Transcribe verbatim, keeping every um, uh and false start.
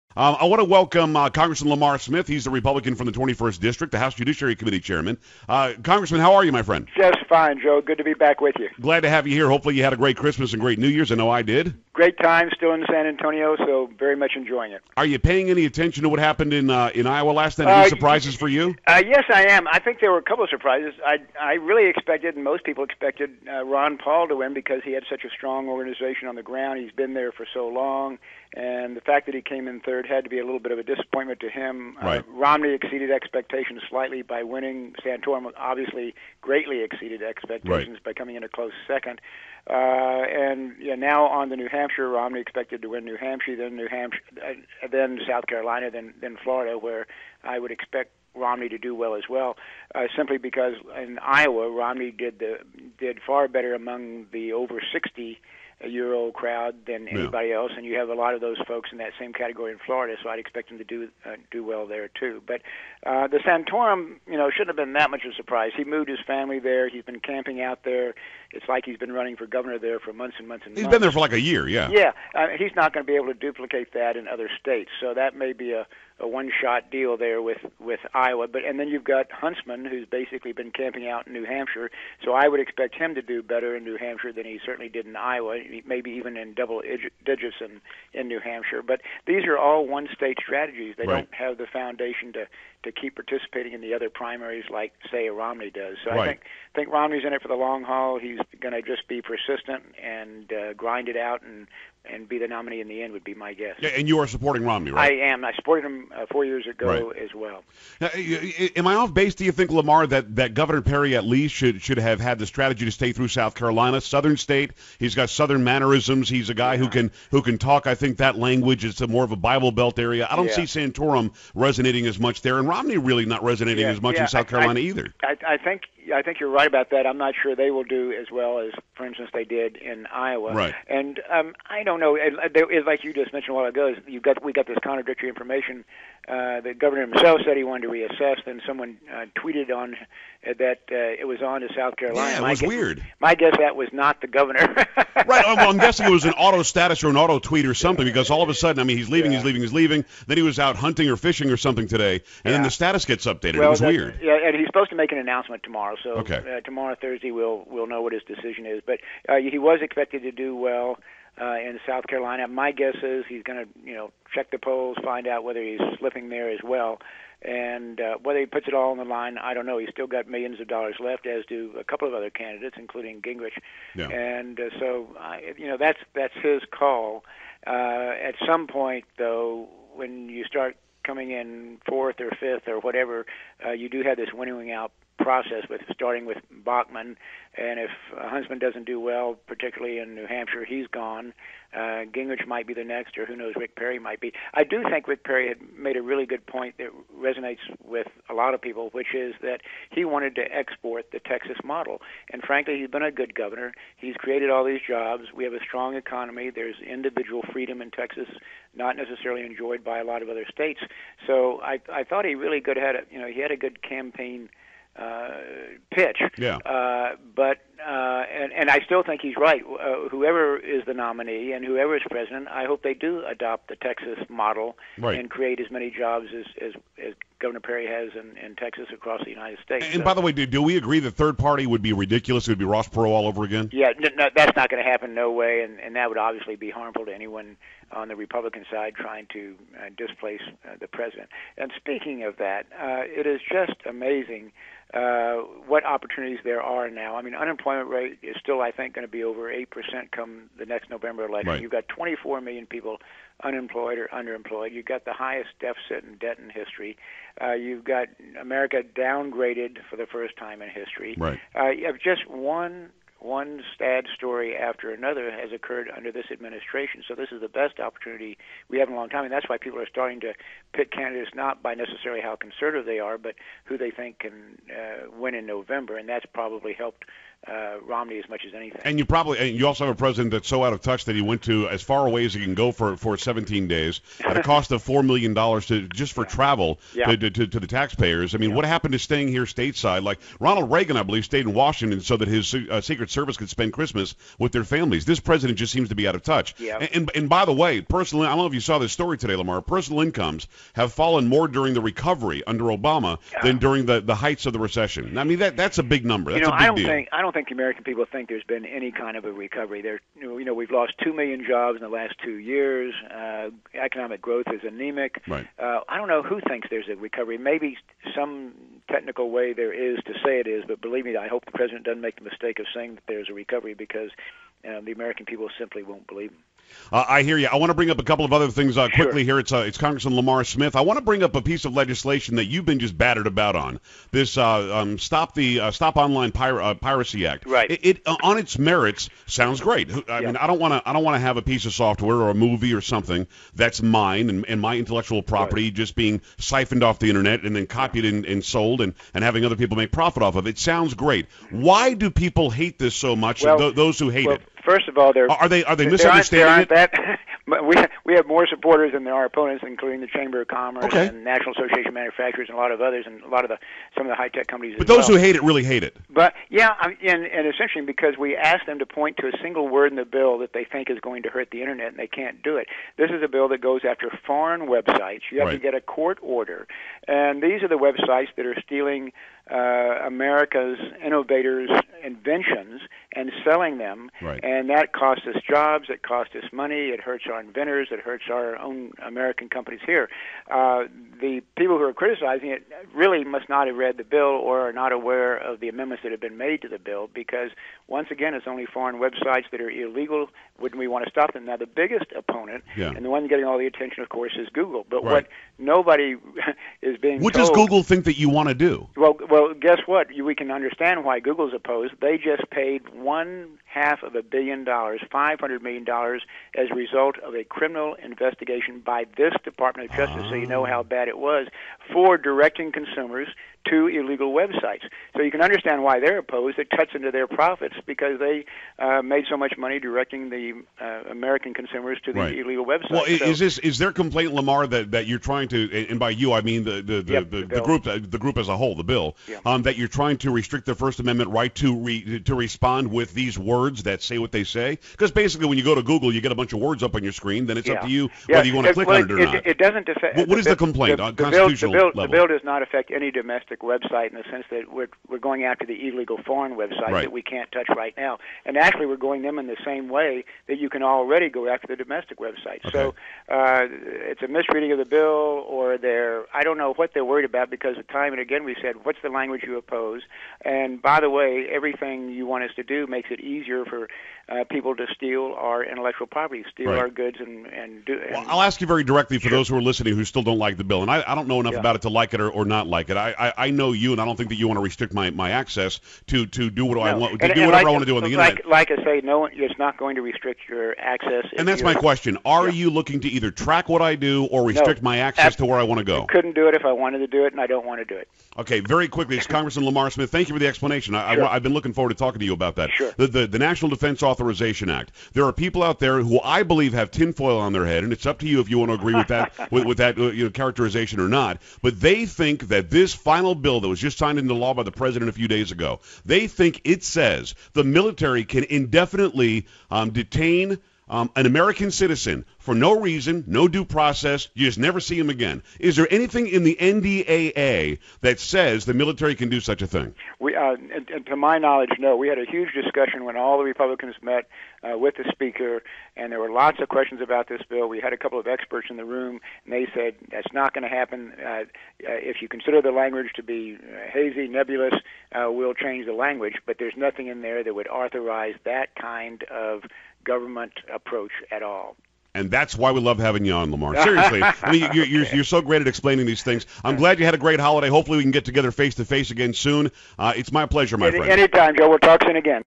Um, I want to welcome uh, Congressman Lamar Smith. He's the Republican from the twenty-first District, the House Judiciary Committee chairman. Uh, Congressman, how are you, my friend? Just fine, Joe. Good to be back with you. Glad to have you here. Hopefully you had a great Christmas and great New Year's. I know I did. Great time still in San Antonio, so very much enjoying it. Are you paying any attention to what happened in uh, in Iowa last night? Any Uh, surprises for you? Uh, yes, I am. I think there were a couple of surprises. I I really expected, and most people expected, uh, Ron Paul to win because he had such a strong organization on the ground. He's been there for so long, and the fact that he came in third had to be a little bit of a disappointment to him. Right. Uh, Romney exceeded expectations slightly by winning. Santorum obviously greatly exceeded expectations Right. by coming in a close second. Uh, and yeah, now on to New Hampshire, Romney expected to win New Hampshire, then New Hampshire, uh, then South Carolina, then then Florida, where I would expect Romney to do well as well. Uh, simply because in Iowa, Romney did the did far better among the over sixty year old crowd than anybody Yeah. else, and you have a lot of those folks in that same category in Florida, so I'd expect him to do uh, do well there too. But uh, the Santorum, you know, shouldn't have been that much of a surprise. He moved his family there. He's been camping out there. It's like he's been running for governor there for months and months and He's months. been there for like a year, yeah. Yeah, uh, he's not going to be able to duplicate that in other states, so that may be a, a one-shot deal there with, with Iowa. But and then you've got Huntsman, who's basically been camping out in New Hampshire, so I would expect him to do better in New Hampshire than he certainly did in Iowa, maybe even in double digits in, in New Hampshire. But these are all one-state strategies. They Right. don't have the foundation to, to keep participating in the other primaries like, say, a Romney does. So Right. I think think Romney's in it for the long haul. He's going to just be persistent and uh, grind it out and and be the nominee in the end would be my guess. Yeah, and you are supporting Romney, I right? am. I supported him uh, four years ago Right. as well. Now, y- y- am I off base? Do you think, Lamar, that, that Governor Perry at least should should have had the strategy to stay through South Carolina, Southern state? He's got Southern mannerisms. He's a guy who can who can talk. I think that language is a more of a Bible Belt area. I don't Yeah. see Santorum resonating as much there, and Romney really not resonating Yeah, as much yeah, in South I- Carolina I- either. I, I think I think you're right about that. I'm not sure they will do as well as, for instance, they did in Iowa. Right. And um, I don't know. It, it, it, like you just mentioned a while ago, is you got we got this contradictory information. Uh, the governor himself said he wanted to reassess. Then someone uh, tweeted on uh, that uh, it was on to South Carolina. Yeah, it My was guess- weird. My guess that was not the governor. Right. Well, I'm guessing it was an auto status or an auto tweet or something because all of a sudden, I mean, he's leaving, Yeah. he's leaving, he's leaving. Then he was out hunting or fishing or something today, and then Yeah. the status gets updated. Well, it was that- weird. Yeah, and he's supposed to make an announcement tomorrow. So Okay. uh, tomorrow, Thursday, we'll we'll know what his decision is. But uh, he was expected to do well uh, in South Carolina. My guess is he's going to, you know, check the polls, find out whether he's slipping there as well. And uh, whether he puts it all on the line, I don't know. He's still got millions of dollars left, as do a couple of other candidates, including Gingrich. Yeah. And uh, so, I, you know, that's that's his call. Uh, at some point, though, when you start coming in fourth or fifth or whatever, uh, you do have this winnowing out process with starting with Bachmann, and if uh, Huntsman doesn't do well, particularly in New Hampshire, he's gone. Uh, Gingrich might be the next, or who knows, Rick Perry might be. I do think Rick Perry had made a really good point that resonates with a lot of people, which is that he wanted to export the Texas model. And frankly, he's been a good governor. He's created all these jobs. We have a strong economy. There's individual freedom in Texas, not necessarily enjoyed by a lot of other states. So I, I thought he really good had a, you know, he had a good campaign uh, pitch. Yeah. Uh, but uh, and and I still think he's right. Uh, whoever is the nominee and whoever is president, I hope they do adopt the Texas model Right. and create as many jobs as as, as Governor Perry has in, in Texas across the United States. And So- by the way, do, do we agree that third party would be ridiculous? It would be Ross Perot all over again? Yeah, no, no, that's not going to happen, no way, and, and that would obviously be harmful to anyone on the Republican side trying to uh, displace uh, the president. And speaking of that, uh, it is just amazing uh, what opportunities there are now. I mean, unemployment rate is still, I think, going to be over eight percent come the next November election. Right. You've got twenty-four million people unemployed or underemployed. You've got the highest deficit and debt in history. Uh, you've got America downgraded for the first time in history. Right. Uh, you have just one one sad story after another has occurred under this administration. So this is the best opportunity we have in a long time, and that's why people are starting to pick candidates not by necessarily how conservative they are, but who they think can uh, win in November, and that's probably helped uh, Romney as much as anything. And you probably, and you also have a president that's so out of touch that he went to as far away as he can go for for seventeen days at a cost of four million dollars to just for travel yeah. to, to to the taxpayers. I mean, yeah. what happened to staying here stateside? Like Ronald Reagan, I believe, stayed in Washington so that his uh, Secret Service could spend Christmas with their families. This president just seems to be out of touch. Yeah. And, and and by the way, personally, I don't know if you saw this story today, Lamar. Personal incomes have fallen more during the recovery under Obama yeah. than during the, the heights of the recession. I mean, that that's a big number. That's you know, a big I don't deal. think I don't think the American people think there's been any kind of a recovery. There, you know, we've lost two million jobs in the last two years. Uh, economic growth is anemic. Right. Uh, I don't know who thinks there's a recovery. Maybe some technical way there is to say it is, but believe me, I hope the president doesn't make the mistake of saying that there's a recovery because uh, the American people simply won't believe him. Uh, I hear you. I want to bring up a couple of other things uh, quickly sure. here. It's uh, it's Congressman Lamar Smith. I want to bring up a piece of legislation that you've been just battered about on. This uh, um, stop the uh, Stop Online Pir- uh, Piracy Act. Right. It, it uh, on its merits sounds great. I yeah. mean, I don't want to I don't want to have a piece of software or a movie or something that's mine and, and my intellectual property right. just being siphoned off the internet and then copied and, and sold and, and having other people make profit off of it. It sounds great. Why do people hate this so much? Well, th- those who hate well, it. First of all, they're Are they are they there misunderstanding aren't, there aren't it? That, we we have more supporters than there are opponents, including the Chamber of Commerce Okay. and National Association of Manufacturers and a lot of others, and a lot of the some of the high tech companies. But as those well. who hate it really hate it. But yeah, I- and and essentially because we asked them to point to a single word in the bill that they think is going to hurt the internet, and they can't do it. This is a bill that goes after foreign websites. You have Right. to get a court order, and these are the websites that are stealing uh, America's innovators' inventions and selling them, Right. and that costs us jobs, it costs us money, it hurts our inventors, it hurts our own American companies here. Uh, the people who are criticizing it really must not have read the bill or are not aware of the amendments that have been made to the bill because, once again, it's only foreign websites that are illegal when we want to stop them. Now, the biggest opponent, Yeah. and the one getting all the attention, of course, is Google. But Right. what nobody is being What told... does Google think that you want to do? Well, well, guess what? You, we can understand why Google's opposed. They just paid one half of a billion dollars, five hundred million dollars, as a result of a criminal investigation by this Department of Justice, so you know how bad it was, for directing consumers to illegal websites. So you can understand why they're opposed. It cuts into their profits because they uh, made so much money directing the uh, American consumers to the Right. illegal websites. Well, so, is this is their complaint, Lamar, that, that you're trying to, and by you I mean the the, the, Yep, the, the the bill. group the group as a whole, the bill, Yeah. um, that you're trying to restrict their First Amendment right to re, to respond with these words that say what they say? Because basically, when you go to Google, you get a bunch of words up on your screen. Then it's yeah. up to you yeah. whether you want to it, click well, on it or it, not. It doesn't affect. What- what is the complaint the, on the constitutional bill, the bill, level? The bill does not affect any domestic website in the sense that we're we're going after the illegal foreign websites Right. that we can't touch right now, and actually we're going them in the same way that you can already go after the domestic websites. Okay. So uh, it's a misreading of the bill, or they're I don't know what they're worried about because the time and again we said what's the language you oppose, and by the way, everything you want us to do makes it easier for uh, people to steal our intellectual property, steal Right. our goods, and and do. And, Well, I'll ask you very directly for Sure. those who are listening who still don't like the bill, and I, I don't know enough Yeah. about it to like it or, or not like it. I, I, I know you, and I don't think that you want to restrict my, my access to, to do what I No. want to And- do and whatever like, I want to do on the like, internet. Like I say, no one, it's not going to restrict your access. if And that's you're- my question. Are Yeah. you looking to either track what I do or restrict my access ab- to where I want to go? Couldn't do it if I wanted to do it, and I don't want to do it. Okay, very quickly, it's Congressman Lamar Smith. Thank you for the explanation. I, Sure. I, I've been looking forward to talking to you about that. Sure. The, the, the National Defense Authorization Act. There are people out there who I believe have tinfoil on their head, and it's up to you if you want to agree with that with, with that uh, you know, characterization or not. But they think that this final bill that was just signed into law by the president a few days ago, they think it says the military can indefinitely um, detain Um, an American citizen for no reason, no due process, you just never see him again. Is there anything in the N D A A that says the military can do such a thing? We, uh, and, and to my knowledge, no. We had a huge discussion when all the Republicans met uh, with the Speaker, and there were lots of questions about this bill. We had a couple of experts in the room, and they said that's not going to happen. Uh, uh, if you consider the language to be uh, hazy, nebulous, uh, we'll change the language, but there's nothing in there that would authorize that kind of government approach at all. And that's why we love having you on, Lamar. Seriously, I mean, you're, you're, you're so great at explaining these things. I'm glad you had a great holiday. Hopefully we can get together face-to-face again soon. Uh, it's my pleasure, my Any, friend. anytime, Joe. We'll talk soon again.